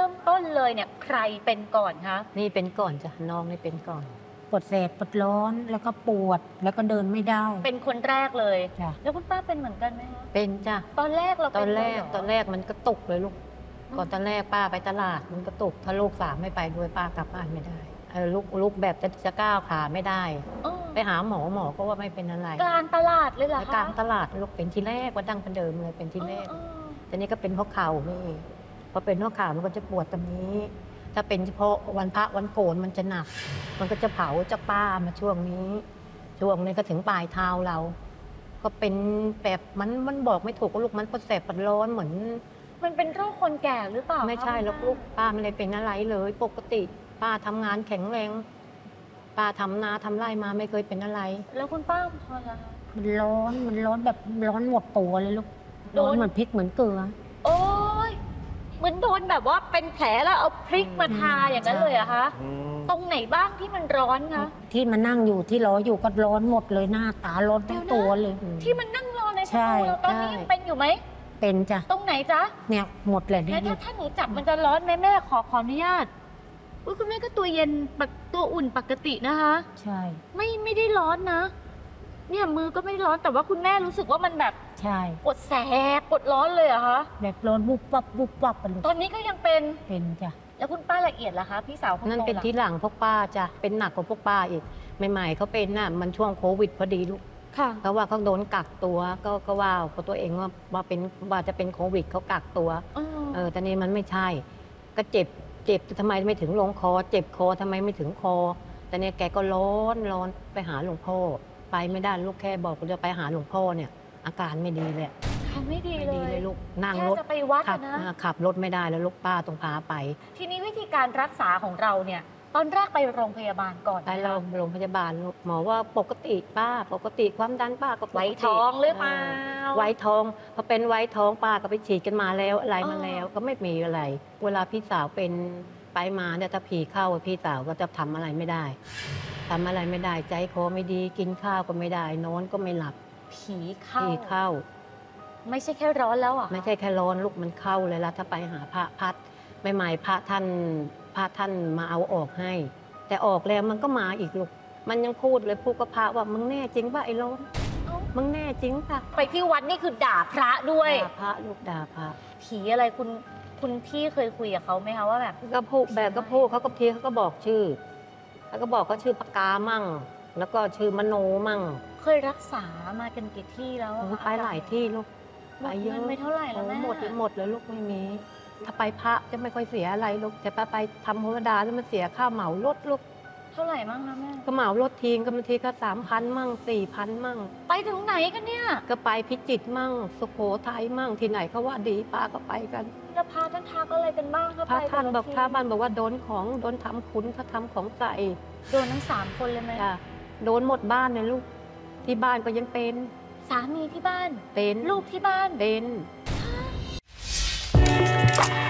มต้นเลยเนี่ยใครเป็นก่อนคะนี่เป็นก่อนจ้ะน้องนี่เป็นก่อนปวดแสบปวดร้อนแล้วก็ปวดแล้วก็เดินไม่ได้เป็นคนแรกเลยจ้ะแล้วคุณป้าเป็นเหมือนกันไหมคะเป็นจ้ะตอนแรกเราตเป็อนแรกเลยเหรตอนแรกมันก็ตกเลยลูกก่อนตอนแรกป้าไปตลาดมันก็ตกถ้าลูกสาวไม่ไปด้วยป้ากลับบ้านไม่ได้ลูกแบบจะก้าวขาไม่ได้ไปหาหมอก็ว่าไม่เป็นอะไรกลางตลาดเลยเหรอคะกลางตลาดลูกเป็นที่แรกว่าดังเป็นเดิมเลยเป็นที่แรกทีนี้ก็เป็นเพราะเข่านี่พอเป็นเพราะเข่ามันก็จะปวดตรงนี้ถ้าเป็นเฉพาะวันพระวันโกนมันจะหนักมันก็จะเผาจากป้ามาช่วงนี้ก็ถึงปลายเท้าเราก็เป็นแบบมันบอกไม่ถูกลูกมันปวดแสบปวดร้อนเหมือนมันเป็นโรคคนแก่หรือเปล่าไม่ใช่แล้วลูกป้าไม่ได้เป็นอะไรเลยปกติป้าทำงานแข็งแรงป้าทำนาทำไร่มาไม่เคยเป็นอะไรแล้วคุณป้าพอละมันร้อนแบบร้อนหมดตัวเลยลูกร้อนเหมือนพริกเหมือนเกลือโอ้ยเหมือนโดนแบบว่าเป็นแผลแล้วเอาพริกมาทาอย่างนั้นเลยอะคะตรงไหนบ้างที่มันร้อนคะที่มันนั่งอยู่ที่ล้ออยู่ก็ร้อนหมดเลยหน้าตาร้อนทั้งตัวเลยที่มันนั่งรอในสตูเราตอนนี้ยังเป็นอยู่ไหมเป็นจ้ะตรงไหนจ๊ะเนี่ยหมดเลยเนี่ยถ้าหนูจับมันจะร้อนไหมแม่ขออนุญาตอุ้ยคุณแม่ก็ตัวเย็นตัวอุ่นปกตินะคะใช่ไม่ได้ร้อนนะเนี่ยมือก็ไม่ร้อนแต่ว่าคุณแม่รู้สึกว่ามันแบบใช่ปวดแสบปวดร้อนเลยเหรอคะแบบร้อนวุบวับไปเลยตอนนี้ก็ยังเป็นจ้ะแล้วคุณป้าละเอียดล่ะคะพี่สาวนั่นเป็นที่หลังพวกป้าจ้ะเป็นหนักกว่าพวกป้าอีกใหม่ๆเขาเป็นน่ะมันช่วงโควิดพอดีลูกเพราะว่าเขาโดนกักตัวก็ว่าเพราะตัวเองว่าจะเป็นโควิดเขากักตัวตอนนี้มันไม่ใช่ก็เจ็บทำไมไม่ถึงลงคอเจ็บคอทำไมไม่ถึงคอแต่เนี่ยแกก็ร้อนไปหาหลวงพ่อไปไม่ได้ลูกแค่บอกจะไปหาหลวงพ่อเนี่ยอาการไม่ดีเลยไม่ดีเลยลูกนั่งรถจะไปวัดนะขับรถไม่ได้แล้วลูกป้าต้องพาไปทีนี้วิธีการรักษาของเราเนี่ยตอนแรกไปโรงพยาบาลก่อนไปโรงพยาบาลหมอว่าปกติป้าปกติความดันป้าก็ไวท้องหรือเปล่าไวท้องพอเป็นไวท้องป้าก็ไปฉีดกันมาแล้วอะไรมาแล้วก็ไม่มีอะไรเวลาพี่สาวเป็นไปมาเนี่ยถ้าผีเข้าพี่สาวก็จะทำอะไรไม่ได้ใจคอไม่ดีกินข้าวก็ไม่ได้นอนก็ไม่หลับผีเข้าไม่ใช่แค่ร้อนแล้วอ่ะไม่ใช่แค่ร้อนลูกมันเข้าเลยละถ้าไปหาพระพัดใหม่ๆพระท่านมาเอาออกให้แต่ออกแล้วมันก็มาอีกลูกมันยังพูดกับพระว่ามึงแน่จริงป่ะไอ้ร้อนมึงแน่จริงป่ะไปที่วัดนี่คือด่าพระด้วยด่าพระลูกด่าพระผีอะไรคุณพี่เคยคุยกับเขาไหมคะว่าแบบก็พูดเขาก็ทีเขาก็บอกชื่อแล้วก็บอกเขาชื่อปากกามั่งแล้วก็ชื่อมโนมั่งเคยรักษามากันกี่ที่แล้วไปหลายที่ลูกไปเยอะไม่เท่าไหร่แล้วแม่หมดแล้วลูกไม่มีถ้าไปพระจะไม่ค่อยเสียอะไรลูกแต่ไปทำธรรมดาแล้วมันเสียค่าเหมารถลูกเท่าไหร่มั่งนะแม่ก็เหมารถทีก็บางทีก็3,000มั่ง4,000มั่งไปถึงไหนกันเนี่ยก็ไปพิจิตรมั่งสุโขทัยมั่งที่ไหนเขาว่าดีป้าก็ไปกันแล้วพาท่านทักอะไรกันบ้างคะพระท่านบอกพระบ้านบอกว่าโดนทำคุณเขาทำของใส่โดนทั้ง3 คนเลยไหมโดนหมดบ้านเลยลูกที่บ้านก็ยังเป็นสามีที่บ้านเป็นลูกที่บ้านเป็น